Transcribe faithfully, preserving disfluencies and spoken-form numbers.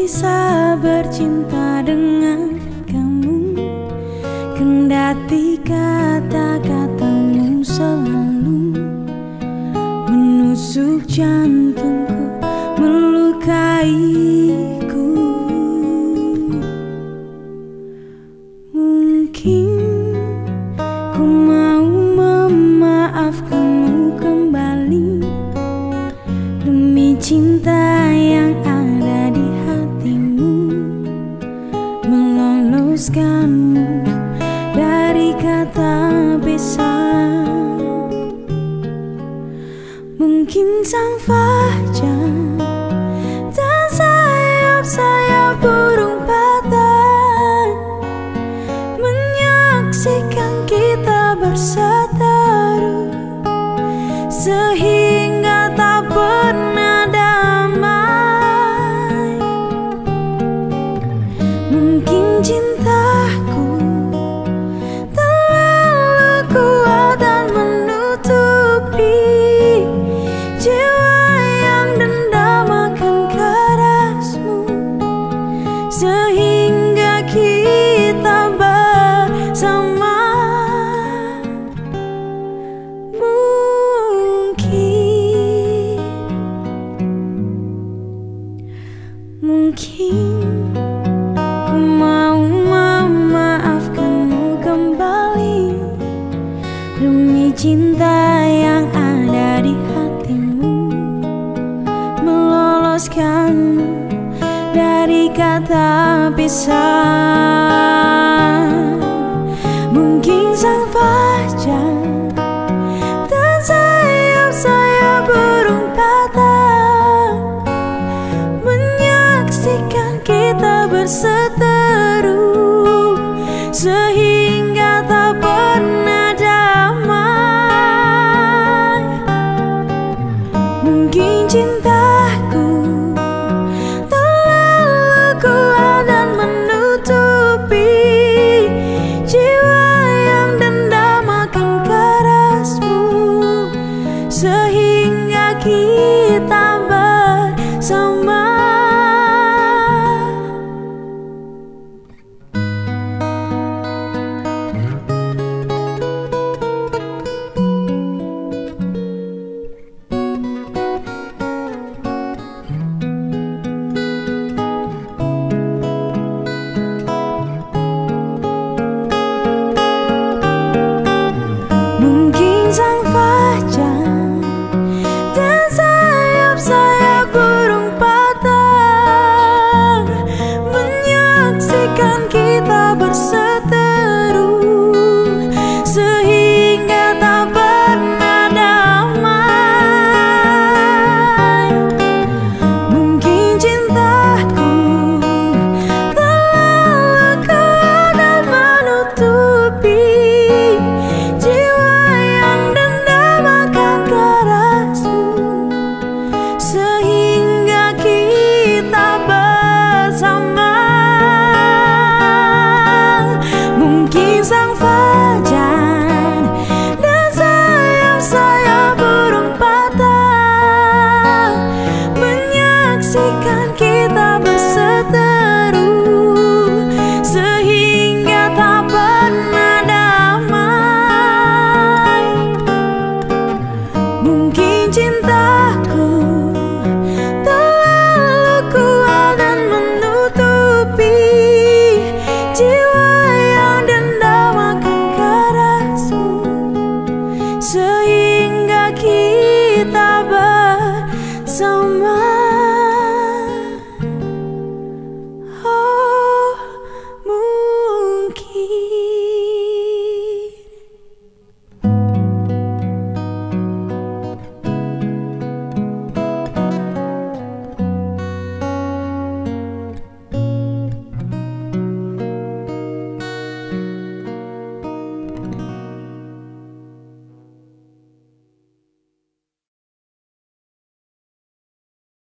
bisa bercinta dengan kamu, kendati kata-katamu selalu menusuk jantungku, melukaiku. Mungkin ku mau memaafkanmu kembali demi cinta yang ada di hatimu, meloloskanmu dari kata pisah. Mungkin sang fajar dan sayap-sayap burung patah menyaksikan kita berseteru sehingga tak pernah damai. Mungkin cintaku terlalu kuat dan menutupi jiwa yang dendam akan kerasmu, sehingga kita bersama. Mungkin ku mau memaafkanmu kembali demi cinta yang ada di hatimu, meloloskanmu dari kata pisah. Mungkin sang fajar dan sayap-sayap burung patah menyaksikan kita berseteru sehingga tak pernah damai. Mungkin cintaku terlalu kuat dan menutupi jiwa yang dendam akan kerasmu, sehingga kita bersama. Sang fajar dan sayap-sayap burung patah menyaksikan kita berseteru sehingga tak pernah damai. Mungkin cintaku terlalu kuat dan menutupi sehingga kita bersama. Mungkin sang